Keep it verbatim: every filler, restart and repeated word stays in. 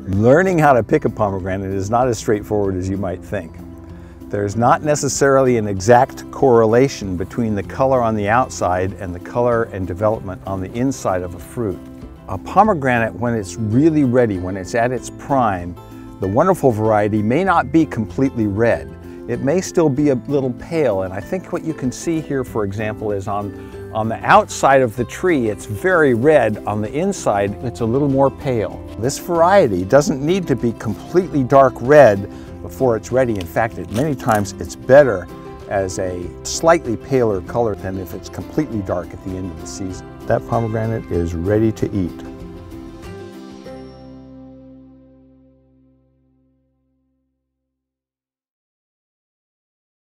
Learning how to pick a pomegranate is not as straightforward as you might think. There's not necessarily an exact correlation between the color on the outside and the color and development on the inside of a fruit. A pomegranate, when it's really ready, when it's at its prime, the wonderful variety may not be completely red. It may still be a little pale, and I think what you can see here, for example, is on, on the outside of the tree, it's very red. On the inside, it's a little more pale. This variety doesn't need to be completely dark red before it's ready. In fact, it, many times it's better as a slightly paler color than if it's completely dark at the end of the season. That pomegranate is ready to eat.